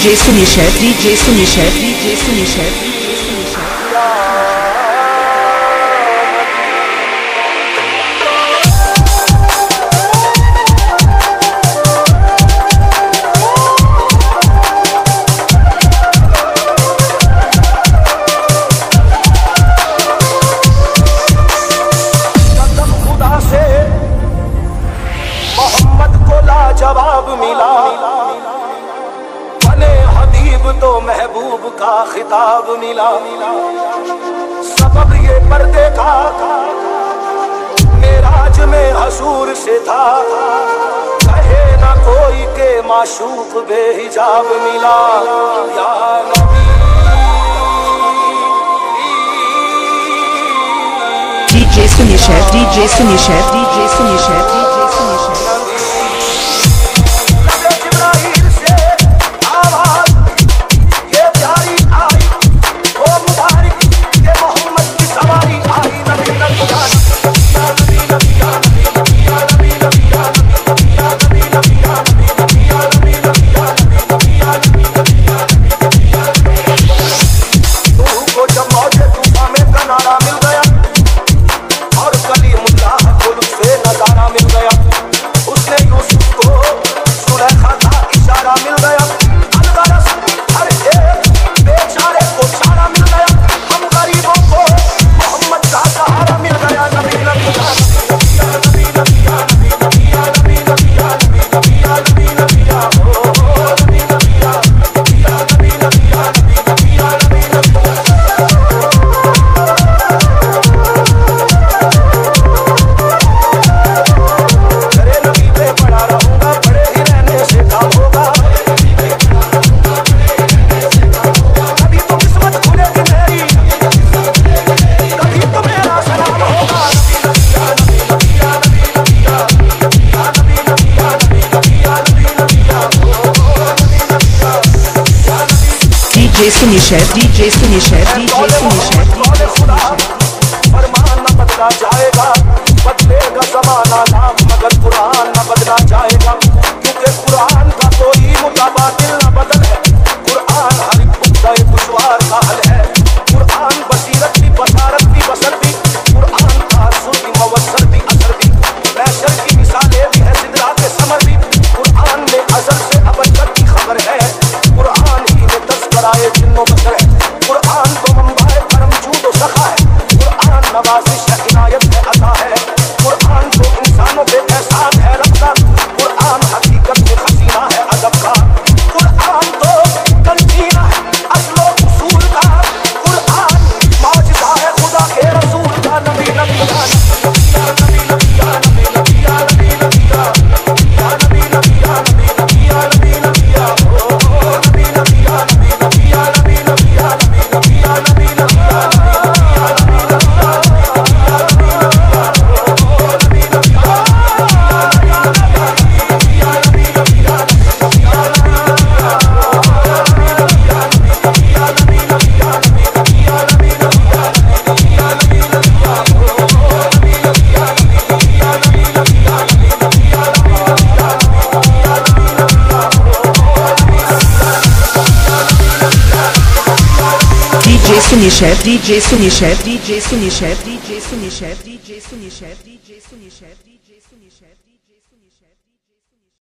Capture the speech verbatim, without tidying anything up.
DJ सुनिशर DJ सुनिशर DJ सुनिशर डीजे सुनिशर जवाब मिला बने हबीब तो महबूब का खिताब मिला। सबब ये पर्दे का मेराज में हसूर से था, कहे ना कोई के माशूक बेहिजाब मिला। या नबी डीजे सुनिशर डीजे सुनिशर डीजे सुनिशर डीजे सुनिशर डीजे सुनिशर डीजे सुनिशर डीजे सुनिशर डीजे सुनिशर फरमान न बदला जाएगा, बदलेगा ज़माना नाम मगर कुरान न बदला जाएगा, क्योंकि कुरान का कोई मुताबादिल न बदल है। कुरान हर एक मुद्दे दुश्वार का हल है। कुरान बसीरत भी बसारत भी बसर भी, कुरान तासुर भी मवस्सर भी असर भी, मैशर की मिसालें भी है सिदरा के समर भी। कुरान में अज़ल से अबद तक की खबर है, कुरान ही में तज़किराए जिन्नो बशर है। कुरान तो मंबाए करम जूद व सखा है, कुरान नवाज़िश है इनायत है अता है, कुरान तो इंसानों पे एहसान है रब का, कुरान हकीकत में खजीना है अदब का, कुरान तो कंजीना है असलो उसूल का, कुरान मौजज़ा है खुदा के रसूल का। नबी नबी या नबी नबी या नबी नबी या नबी नबी या नबी नबी या नबी नबी या नबी नबी या नबी नबी या नबी नबी या नबी नबी या नबी नबी या नबी नबी या डीजे सुनिशर डीजे सुनिशर डीजे सुनिशर डीजे सुनिशर डीजे सुनिशर डीजे सुनिशर डीजे सुनिशर डीजे सुनिशर